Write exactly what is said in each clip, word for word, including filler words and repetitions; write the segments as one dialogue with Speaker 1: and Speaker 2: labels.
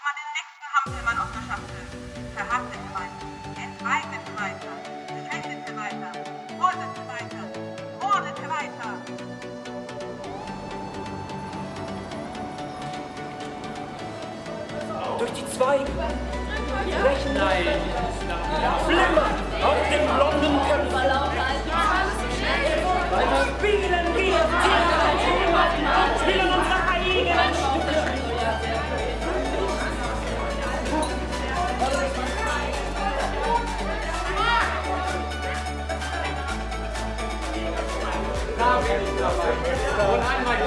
Speaker 1: man den nächsten Hampelmann auf der Schachtel. Verhaftete weiter, enteignete weiter, schändete weiter, mordete weiter, mordete weiter.
Speaker 2: Durch die Zweige brechen flimmern auf den blonden Köpfen. Spielen wir Tiere, spielen unsere eigenen Stücke. Da bin ich dabei. Und einmal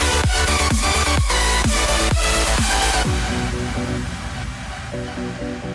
Speaker 2: Thank you.